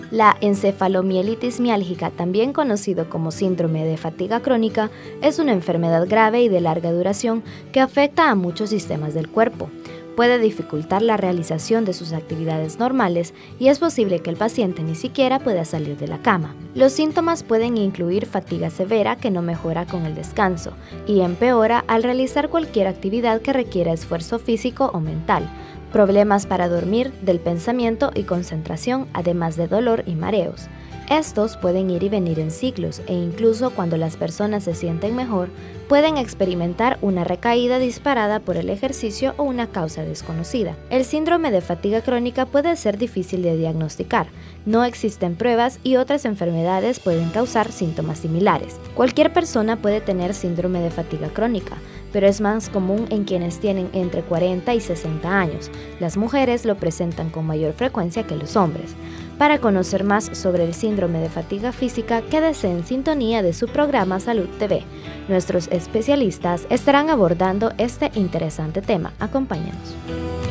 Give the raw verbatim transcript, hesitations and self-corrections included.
La encefalomielitis miálgica, también conocido como síndrome de fatiga crónica, es una enfermedad grave y de larga duración que afecta a muchos sistemas del cuerpo. Puede dificultar la realización de sus actividades normales y es posible que el paciente ni siquiera pueda salir de la cama. Los síntomas pueden incluir fatiga severa que no mejora con el descanso y empeora al realizar cualquier actividad que requiera esfuerzo físico o mental, problemas para dormir, del pensamiento y concentración, además de dolor y mareos. Estos pueden ir y venir en ciclos e incluso cuando las personas se sienten mejor, pueden experimentar una recaída disparada por el ejercicio o una causa desconocida. El síndrome de fatiga crónica puede ser difícil de diagnosticar, no existen pruebas y otras enfermedades pueden causar síntomas similares. Cualquier persona puede tener síndrome de fatiga crónica, pero es más común en quienes tienen entre cuarenta y sesenta años. Las mujeres lo presentan con mayor frecuencia que los hombres. Para conocer más sobre el síndrome de fatiga física, quédese en sintonía de su programa Salud T V. Nuestros especialistas estarán abordando este interesante tema. Acompáñanos.